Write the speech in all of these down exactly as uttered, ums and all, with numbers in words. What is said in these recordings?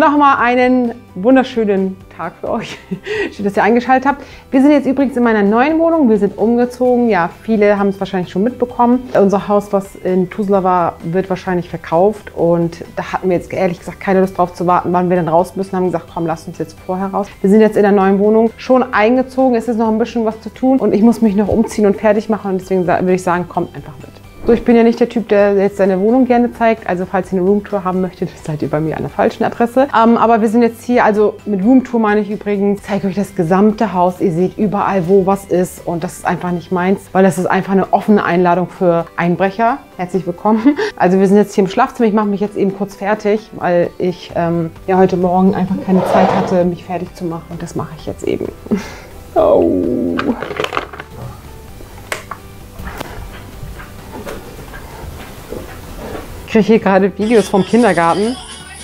nochmal einen wunderschönen Tag für euch. Schön, dass ihr eingeschaltet habt. Wir sind jetzt übrigens in meiner neuen Wohnung. Wir sind umgezogen. Ja, viele haben es wahrscheinlich schon mitbekommen. Unser Haus, was in Tuzla war, wird wahrscheinlich verkauft. Und da hatten wir jetzt ehrlich gesagt keine Lust drauf zu warten, wann wir dann raus müssen. Haben gesagt, komm, lasst uns jetzt vorher raus. Wir sind jetzt in der neuen Wohnung schon eingezogen. Es ist noch ein bisschen was zu tun. Und ich muss mich noch umziehen und fertig machen. Und deswegen würde ich sagen, kommt einfach mit. So, ich bin ja nicht der Typ, der jetzt seine Wohnung gerne zeigt. Also falls ihr eine Roomtour haben möchtet, seid ihr bei mir an der falschen Adresse. Ähm, aber wir sind jetzt hier, also mit Roomtour meine ich übrigens, ich zeige euch das gesamte Haus. Ihr seht überall, wo was ist. Und das ist einfach nicht meins, weil das ist einfach eine offene Einladung für Einbrecher. Herzlich willkommen. Also wir sind jetzt hier im Schlafzimmer. Ich mache mich jetzt eben kurz fertig, weil ich ähm, ja heute Morgen einfach keine Zeit hatte, mich fertig zu machen. Und das mache ich jetzt eben. Oh. Ich kriege hier gerade Videos vom Kindergarten.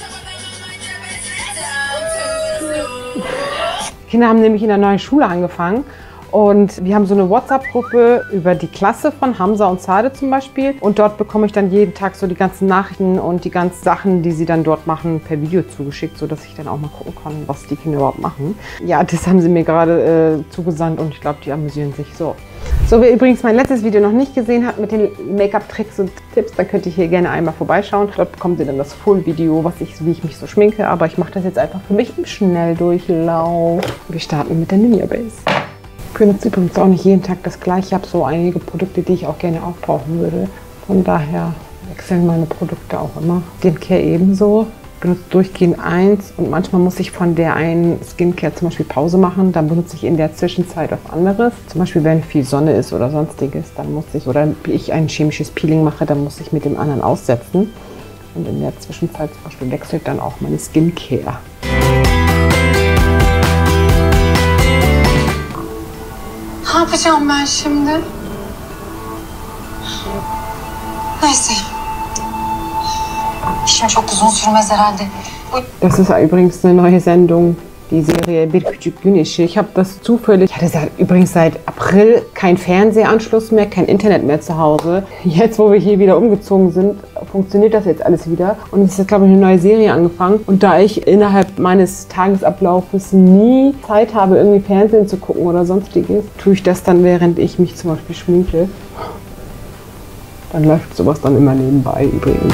Die Kinder haben nämlich in der neuen Schule angefangen und wir haben so eine WhatsApp-Gruppe über die Klasse von Hamza und Sade zum Beispiel. Und dort bekomme ich dann jeden Tag so die ganzen Nachrichten und die ganzen Sachen, die sie dann dort machen, per Video zugeschickt, sodass ich dann auch mal gucken kann, was die Kinder überhaupt machen. Ja, das haben sie mir gerade äh, zugesandt und ich glaube, die amüsieren sich so. So, wer übrigens mein letztes Video noch nicht gesehen hat mit den Make-up-Tricks und Tipps, dann könnt ihr hier gerne einmal vorbeischauen. Dort bekommt ihr dann das Full-Video, was ich, wie ich mich so schminke. Aber ich mache das jetzt einfach für mich im Schnelldurchlauf. Wir starten mit der Ninja Base. Ich benutze übrigens auch nicht jeden Tag das gleiche. Ich habe so einige Produkte, die ich auch gerne aufbrauchen würde. Von daher wechseln meine Produkte auch immer. Skincare ebenso. Ich benutze durchgehend eins und manchmal muss ich von der einen Skincare zum Beispiel Pause machen. Dann benutze ich in der Zwischenzeit was anderes. Zum Beispiel, wenn viel Sonne ist oder sonstiges, dann muss ich, oder ich ein chemisches Peeling mache, dann muss ich mit dem anderen aussetzen. Und in der Zwischenzeit zum Beispiel wechselt dann auch meine Skincare. Ne yapacağım ben şimdi? Neyse. İşim çok uzun sürmez herhalde. Das ist übrigens eine neue Sendung, die Serie Bir Küçük Güneşi. Ich habe das zufällig, ich hatte seit, übrigens seit April keinen Fernsehanschluss mehr, kein Internet mehr zu Hause. Jetzt, wo wir hier wieder umgezogen sind, funktioniert das jetzt alles wieder. Und es ist, glaube ich, eine neue Serie angefangen. Und da ich innerhalb meines Tagesablaufes nie Zeit habe, irgendwie Fernsehen zu gucken oder sonstiges, tue ich das dann, während ich mich zum Beispiel schminke. Dann läuft sowas dann immer nebenbei übrigens.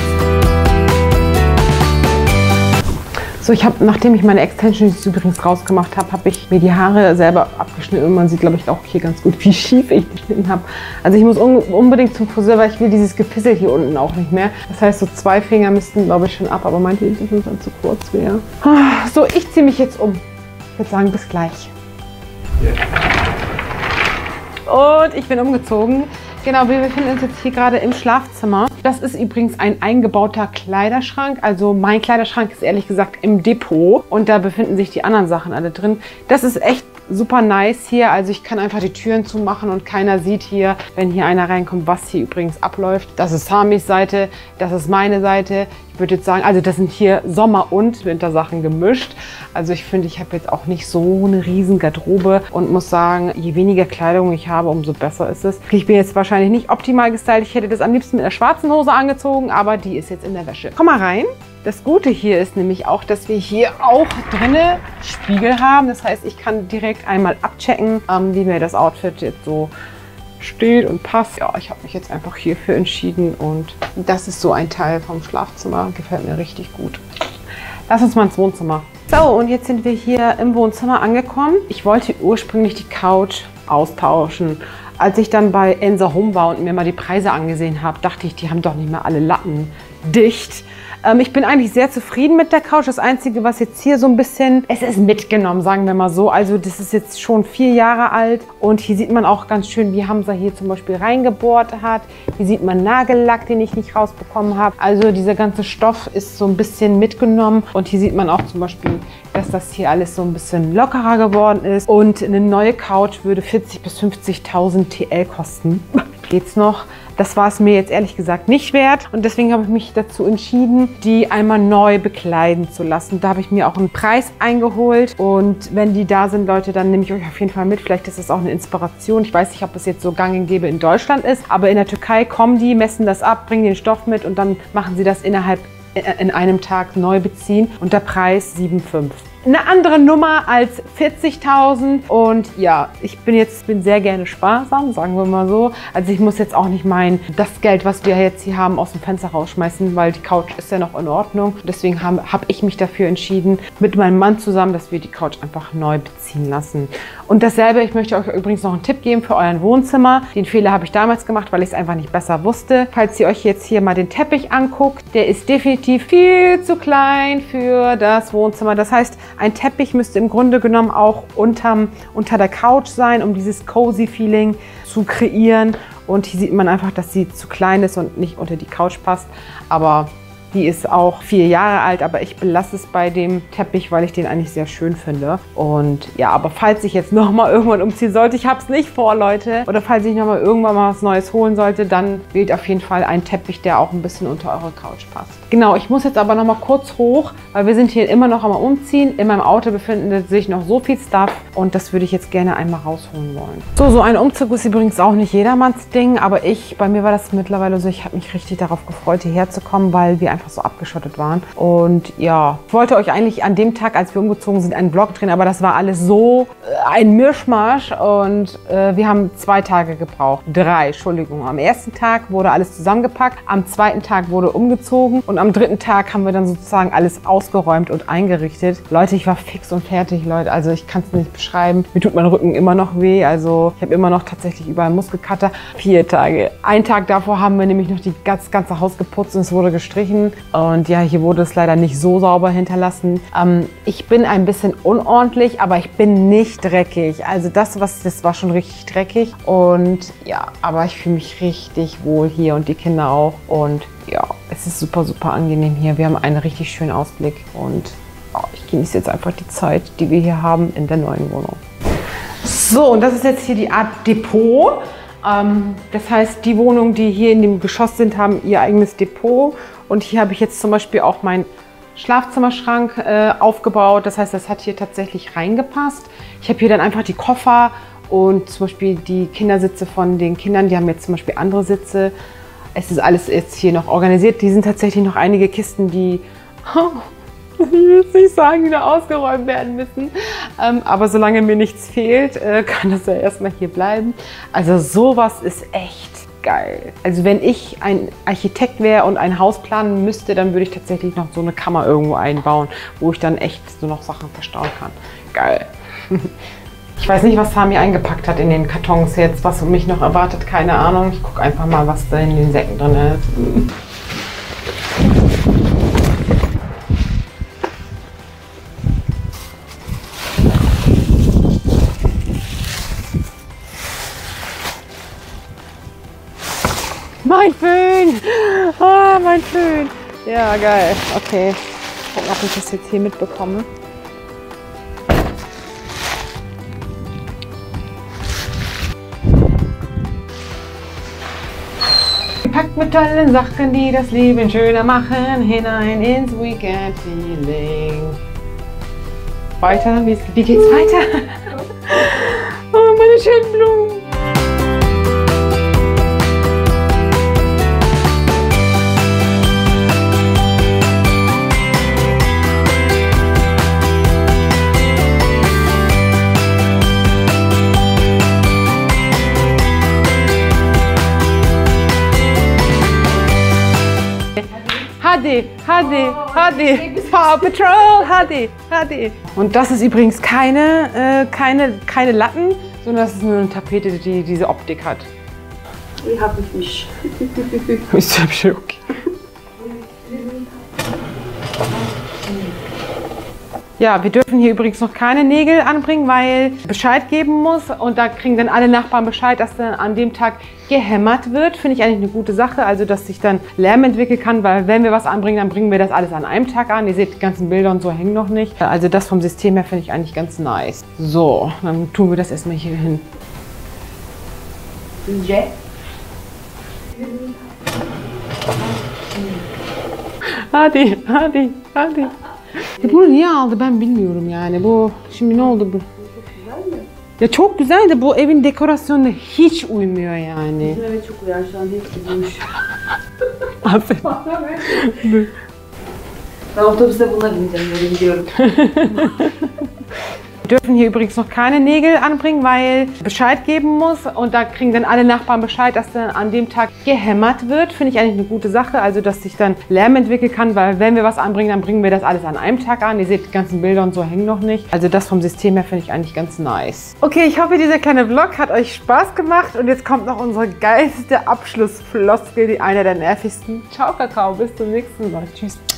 So, ich habe, nachdem ich meine Extensions übrigens rausgemacht habe, habe ich mir die Haare selber abgeschnitten und man sieht, glaube ich, auch hier ganz gut, wie schief ich die geschnitten habe. Also ich muss un unbedingt zum Friseur, weil ich will dieses Gefissel hier unten auch nicht mehr. Das heißt, so zwei Finger müssten, glaube ich, schon ab, aber meinte ich, dass es dann zu kurz wäre. So, ich ziehe mich jetzt um. Ich würde sagen, bis gleich. Und ich bin umgezogen. Genau, wir befinden uns jetzt hier gerade im Schlafzimmer. Das ist übrigens ein eingebauter Kleiderschrank. Also mein Kleiderschrank ist ehrlich gesagt im Depot. Und da befinden sich die anderen Sachen alle drin. Das ist echt super nice hier. Also ich kann einfach die Türen zumachen und keiner sieht hier, wenn hier einer reinkommt, was hier übrigens abläuft. Das ist Samis Seite, das ist meine Seite. Ich würde jetzt sagen, also das sind hier Sommer- und Wintersachen gemischt. Also ich finde, ich habe jetzt auch nicht so eine riesen Garderobe und muss sagen, je weniger Kleidung ich habe, umso besser ist es. Ich bin jetzt wahrscheinlich nicht optimal gestylt. Ich hätte das am liebsten mit einer schwarzen Hose angezogen, aber die ist jetzt in der Wäsche. Komm mal rein. Das Gute hier ist nämlich auch, dass wir hier auch drinne Spiegel haben. Das heißt, ich kann direkt einmal abchecken, ähm, wie mir das Outfit jetzt so steht und passt. Ja, ich habe mich jetzt einfach hierfür entschieden und das ist so ein Teil vom Schlafzimmer. Gefällt mir richtig gut. Lass uns mal ins Wohnzimmer. So, und jetzt sind wir hier im Wohnzimmer angekommen. Ich wollte ursprünglich die Couch austauschen. Als ich dann bei Ensa Home war und mir mal die Preise angesehen habe, dachte ich, die haben doch nicht mehr alle Latten dicht. Ähm, ich bin eigentlich sehr zufrieden mit der Couch. Das Einzige, was jetzt hier so ein bisschen, es ist mitgenommen, sagen wir mal so. Also das ist jetzt schon vier Jahre alt und hier sieht man auch ganz schön, wie Hamza hier zum Beispiel reingebohrt hat. Hier sieht man Nagellack, den ich nicht rausbekommen habe. Also dieser ganze Stoff ist so ein bisschen mitgenommen und hier sieht man auch zum Beispiel, dass das hier alles so ein bisschen lockerer geworden ist. Und eine neue Couch würde vierzigtausend bis fünfzigtausend T L kosten. Geht's noch? Das war es mir jetzt ehrlich gesagt nicht wert und deswegen habe ich mich dazu entschieden, die einmal neu bekleiden zu lassen. Da habe ich mir auch einen Preis eingeholt und wenn die da sind, Leute, dann nehme ich euch auf jeden Fall mit. Vielleicht ist das auch eine Inspiration. Ich weiß nicht, ob es jetzt so gang und gäbe in Deutschland ist, aber in der Türkei kommen die, messen das ab, bringen den Stoff mit und dann machen sie das innerhalb in einem Tag neu beziehen und der Preis sieben Komma fünf. Eine andere Nummer als vierzigtausend und ja, ich bin jetzt bin sehr gerne sparsam, sagen wir mal so. Also ich muss jetzt auch nicht mein, das Geld, was wir jetzt hier haben, aus dem Fenster rausschmeißen, weil die Couch ist ja noch in Ordnung. Deswegen habe hab ich mich dafür entschieden, mit meinem Mann zusammen, dass wir die Couch einfach neu beziehen lassen. Und dasselbe, ich möchte euch übrigens noch einen Tipp geben für euer Wohnzimmer. Den Fehler habe ich damals gemacht, weil ich es einfach nicht besser wusste. Falls ihr euch jetzt hier mal den Teppich anguckt, der ist definitiv viel zu klein für das Wohnzimmer. Das heißt, ein Teppich müsste im Grunde genommen auch unterm, unter der Couch sein, um dieses cozy Feeling zu kreieren. Und hier sieht man einfach, dass sie zu klein ist und nicht unter die Couch passt. Aber die ist auch vier Jahre alt, aber ich belasse es bei dem Teppich, weil ich den eigentlich sehr schön finde. Und ja, aber falls ich jetzt nochmal irgendwann umziehen sollte, ich habe es nicht vor, Leute, oder falls ich nochmal irgendwann mal was Neues holen sollte, dann wählt auf jeden Fall einen Teppich, der auch ein bisschen unter eure Couch passt. Genau, ich muss jetzt aber nochmal kurz hoch, weil wir sind hier immer noch am Umziehen. In meinem Auto befindet sich noch so viel Stuff und das würde ich jetzt gerne einmal rausholen wollen. So, so ein Umzug ist übrigens auch nicht jedermanns Ding, aber ich, bei mir war das mittlerweile so, ich habe mich richtig darauf gefreut, hierher zu kommen, weil wir einfach so abgeschottet waren. Und ja, ich wollte euch eigentlich an dem Tag, als wir umgezogen sind, einen Vlog drehen, aber das war alles so äh, ein Mischmasch und äh, wir haben zwei Tage gebraucht. Drei, Entschuldigung. Am ersten Tag wurde alles zusammengepackt, am zweiten Tag wurde umgezogen und am dritten Tag haben wir dann sozusagen alles ausgeräumt und eingerichtet. Leute, ich war fix und fertig, Leute. Also ich kann es nicht beschreiben. Mir tut mein Rücken immer noch weh. Also ich habe immer noch tatsächlich überall Muskelkater. Vier Tage. Einen Tag davor haben wir nämlich noch die das ganze Haus geputzt und es wurde gestrichen. Und ja, hier wurde es leider nicht so sauber hinterlassen. Ähm, ich bin ein bisschen unordentlich, aber ich bin nicht dreckig. Also das, was das war schon richtig dreckig. Und ja, aber ich fühle mich richtig wohl hier und die Kinder auch. Und ja, es ist super, super angenehm hier. Wir haben einen richtig schönen Ausblick und oh, ich genieße jetzt einfach die Zeit, die wir hier haben in der neuen Wohnung. So, und das ist jetzt hier die Art Depot. Ähm, das heißt, die Wohnungen, die hier in dem Geschoss sind, haben ihr eigenes Depot. Und hier habe ich jetzt zum Beispiel auch meinen Schlafzimmerschrank äh, aufgebaut. Das heißt, das hat hier tatsächlich reingepasst. Ich habe hier dann einfach die Koffer und zum Beispiel die Kindersitze von den Kindern. Die haben jetzt zum Beispiel andere Sitze. Es ist alles jetzt hier noch organisiert. Die sind tatsächlich noch einige Kisten, die, oh, ich will es nicht sagen, wieder ausgeräumt werden müssen. Ähm, aber solange mir nichts fehlt, äh, kann das ja erstmal hier bleiben. Also sowas ist echt geil. Also wenn ich ein Architekt wäre und ein Haus planen müsste, dann würde ich tatsächlich noch so eine Kammer irgendwo einbauen, wo ich dann echt so noch Sachen verstauen kann. Geil. Ich weiß nicht, was Sami eingepackt hat in den Kartons jetzt, was mich noch erwartet, keine Ahnung. Ich gucke einfach mal, was da in den Säcken drin ist. Mein Föhn! Ah, mein Föhn! Ja, geil. Okay. Gucken, ob ich das jetzt hier mitbekomme. Gepackt mit tollen Sachen, die das Leben schöner machen, hinein ins Weekend-Feeling. Weiter? Wie, wie geht's weiter? Oh, meine schönen Blumen! Hadi, Hadi, Hadi, Paw Patrol, Hadi, Hadi. Und das ist übrigens keine, äh, keine, keine Latten, sondern das ist nur eine Tapete, die diese Optik hat. Ich habe mich. Ist ja schön, okay. Ja, wir dürfen hier übrigens noch keine Nägel anbringen, weil Bescheid geben muss. Und da kriegen dann alle Nachbarn Bescheid, dass dann an dem Tag gehämmert wird. Finde ich eigentlich eine gute Sache, also dass sich dann Lärm entwickeln kann, weil wenn wir was anbringen, dann bringen wir das alles an einem Tag an. Ihr seht, die ganzen Bilder und so hängen noch nicht. Also das vom System her finde ich eigentlich ganz nice. So, dann tun wir das erstmal hier hin. Ja. Hadi, hadi, hadi. Ya bunu niye aldı ben bilmiyorum yani. Bu şimdi ne oldu bu? Ya çok güzel de bu evin dekorasyonuna hiç uymuyor yani. Evet çok uyar şu an hepsi bulmuş. Aferin. Ben otobüste bununla bineceğim, böyle gidiyorum. Wir dürfen hier übrigens noch keine Nägel anbringen, weil Bescheid geben muss und da kriegen dann alle Nachbarn Bescheid, dass dann an dem Tag gehämmert wird. Finde ich eigentlich eine gute Sache, also dass sich dann Lärm entwickeln kann, weil wenn wir was anbringen, dann bringen wir das alles an einem Tag an. Ihr seht, die ganzen Bilder und so hängen noch nicht. Also das vom System her finde ich eigentlich ganz nice. Okay, ich hoffe, dieser kleine Vlog hat euch Spaß gemacht und jetzt kommt noch unsere geilste Abschlussfloskel, die eine der nervigsten. Ciao, Kakao, bis zum nächsten Mal. Tschüss.